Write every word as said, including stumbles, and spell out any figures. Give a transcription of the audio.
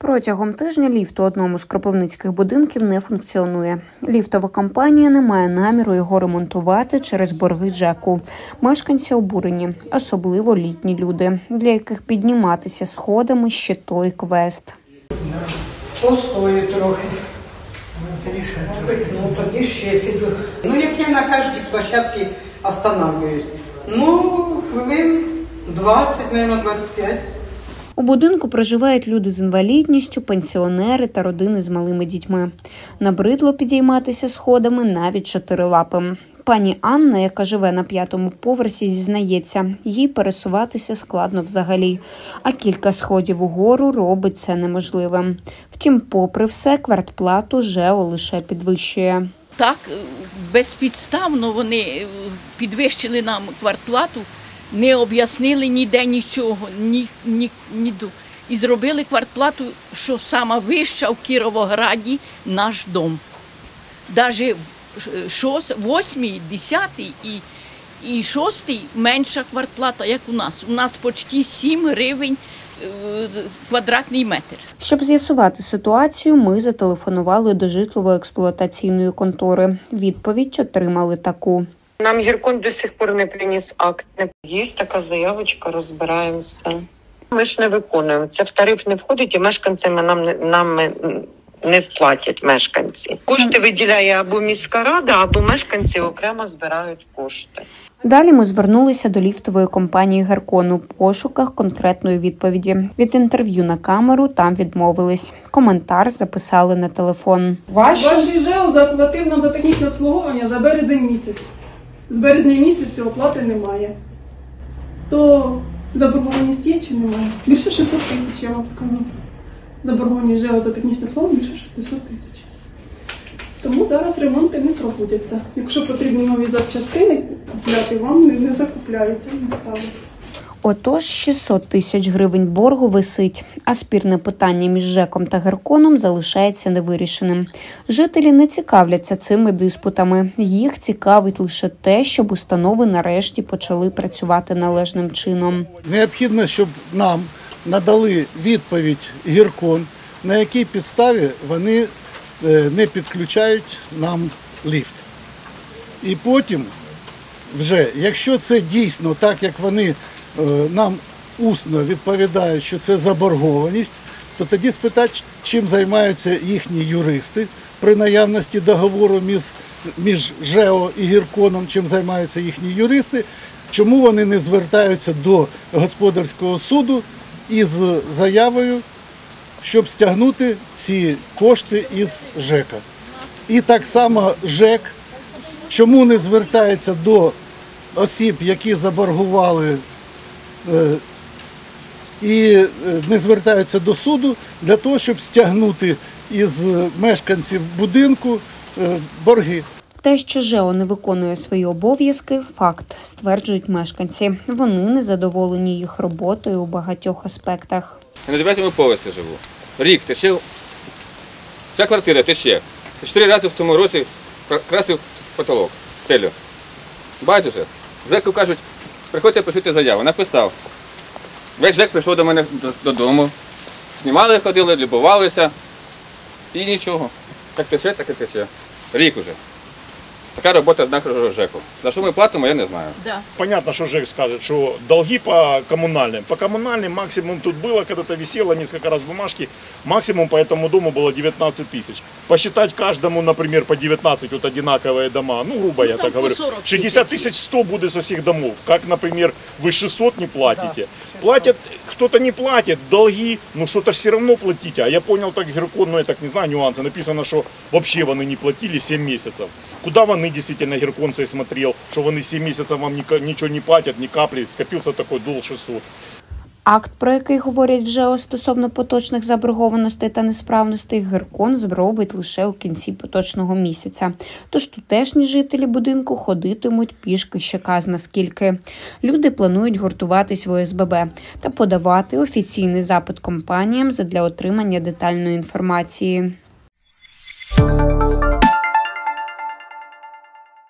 Протягом тижня ліфт у одному з кропивницьких будинків не функціонує. Ліфтова компанія не має наміру його ремонтувати через борги ЖЕКу. Мешканці обурені, особливо літні люди, для яких підніматися сходами ще той квест. Постою трохи. Ну, тоді ще піду. Ну, як я на кожній площадці останавливаюсь. Ну, хвилин двадцять, мабуть, двадцять п'ять. У будинку проживають люди з інвалідністю, пенсіонери та родини з малими дітьми. Набридло підійматися сходами навіть чотирилапим. Пані Анна, яка живе на п'ятому поверсі, зізнається, їй пересуватися складно взагалі, а кілька сходів угору робить це неможливим. Втім, попри все, квартплату ЖЕО лише підвищує. Так, безпідставно вони підвищили нам квартплату, не об'яснили ніде нічого, ні, ні, ні, і зробили квартплату, що сама вища в Кіровограді наш дом. Навіть восьмий, десятий і, і шостий менша квартплата, як у нас. У нас почти сім гривень квадратний метр. Щоб з'ясувати ситуацію, ми зателефонували до житлово-експлуатаційної контори. Відповідь отримали таку. Нам Гіркон до сих пор не приніс акт. Є така заявочка, розбираємося. Ми ж не виконуємо. Це в тариф не входить і мешканцями нам, нам не платять мешканці. Кошти виділяє або міська рада, або мешканці окремо збирають кошти. Далі ми звернулися до ліфтової компанії «Геркон» у пошуках конкретної відповіді. Від інтерв'ю на камеру там відмовились. Коментар записали на телефон. Ваш ЖЕО заплатив нам за технічне обслуговування за березень місяць. З березня місяця оплати немає. То заборгованість є чи немає? Більше шістсот тисяч, я вам скажу. Заборгованість ЖЕО за технічне обслуговування більше шістсот тисяч. Тому зараз ремонти не проводяться. Якщо потрібні нові запчастини купляти, вам не, не закупляються, не ставляться. Отож, шістсот тисяч гривень боргу висить, а спірне питання між ЖЕКом та Герконом залишається невирішеним. Жителі не цікавляться цими диспутами. Їх цікавить лише те, щоб установи нарешті почали працювати належним чином. Необхідно, щоб нам надали відповідь Геркон, на якій підставі вони не підключають нам ліфт. І потім, вже, якщо це дійсно так, як вони нам усно відповідають, що це заборгованість, то тоді спитати, чим займаються їхні юристи при наявності договору між, між ЖЕО і Герконом, чим займаються їхні юристи, чому вони не звертаються до господарського суду із заявою, щоб стягнути ці кошти із ЖЕКа. І так само ЖЕК, чому не звертається до осіб, які заборгували, і не звертаються до суду для того, щоб стягнути із мешканців будинку борги. Те, що ЖЕО не виконує свої обов'язки – факт, стверджують мешканці. Вони незадоволені їх роботою у багатьох аспектах. Я на дев'ятому поверсі живу. Рік тече, ця квартира тече. Чотири рази в цьому році красив потолок, стелю. Байдуже. ЖЕКу кажуть, приходьте пишіть заяву. Написав. Весь ЖЕК прийшов до мене додому. Знімали, ходили, любувалися. І нічого. Як тече, так і тече. Рік уже. Така робота з нашого ЖЕКу. За що ми платимо, я не знаю. Да. Понятно, что ЖЭК скажет, что долги по коммунальным. По коммунальным максимум тут было, когда-то висело несколько раз бумажки, максимум по этому дому было девятнадцать тысяч. Посчитать каждому, например, по девятнадцать, вот одинаковые дома, ну, грубо ну, я так говорю, шестьдесят тысяч сто будет со всех домов. Как, например, вы шестьсот не платите. Да, платят, кто-то не платит, долги, ну, что-то все равно платите. А я понял, так Геркон, ну, я так не знаю нюансы, написано, что вообще вони не платили семь месяцев. Куда вони действительно Геркон цей смотрел, что вони семь месяцев вам ничего не платят, ни капли, скопился такой долг шестьсот. Акт, про який говорять в ЖЕО стосовно поточних заборгованостей та несправностей, Геркон зробить лише у кінці поточного місяця. Тож тутешні жителі будинку ходитимуть пішки ще казна скільки. Люди планують гуртуватись в О С Б Б та подавати офіційний запит компаніям задля отримання детальної інформації.